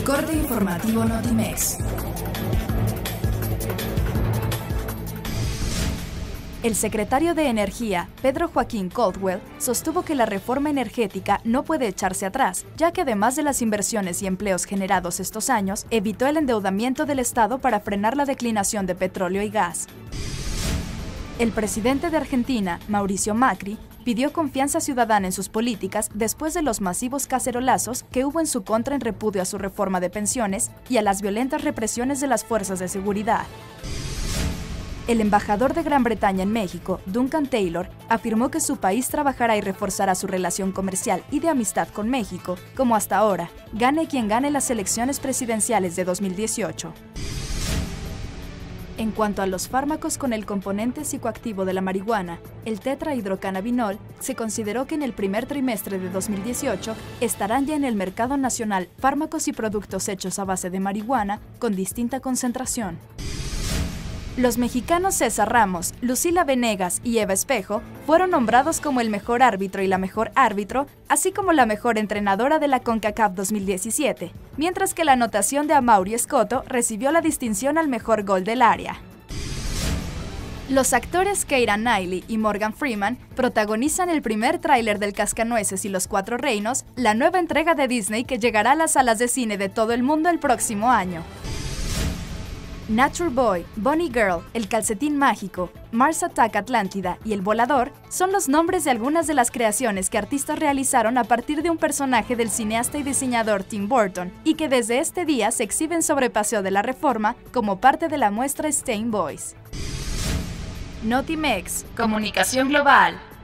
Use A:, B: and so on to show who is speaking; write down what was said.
A: Corte informativo Notimex. El secretario de Energía, Pedro Joaquín Caldwell, sostuvo que la reforma energética no puede echarse atrás, ya que además de las inversiones y empleos generados estos años, evitó el endeudamiento del Estado para frenar la declinación de petróleo y gas. El presidente de Argentina, Mauricio Macri, pidió confianza ciudadana en sus políticas después de los masivos cacerolazos que hubo en su contra en repudio a su reforma de pensiones y a las violentas represiones de las fuerzas de seguridad. El embajador de Gran Bretaña en México, Duncan Taylor, afirmó que su país trabajará y reforzará su relación comercial y de amistad con México, como hasta ahora, gane quien gane las elecciones presidenciales de 2018. En cuanto a los fármacos con el componente psicoactivo de la marihuana, el tetrahidrocannabinol, se consideró que en el primer trimestre de 2018 estarán ya en el mercado nacional fármacos y productos hechos a base de marihuana con distinta concentración. Los mexicanos César Ramos, Lucila Venegas y Eva Espejo fueron nombrados como el mejor árbitro y la mejor árbitro, así como la mejor entrenadora de la CONCACAF 2017, mientras que la anotación de Amaury Escoto recibió la distinción al mejor gol del área. Los actores Keira Knightley y Morgan Freeman protagonizan el primer tráiler del Cascanueces y los Cuatro Reinos, la nueva entrega de Disney que llegará a las salas de cine de todo el mundo el próximo año. Nature Boy, Bunny Girl, El Calcetín Mágico, Mars Attack Atlántida y El Volador son los nombres de algunas de las creaciones que artistas realizaron a partir de un personaje del cineasta y diseñador Tim Burton y que desde este día se exhiben sobre Paseo de la Reforma como parte de la muestra Stain Boys. Notimex, Comunicación Global.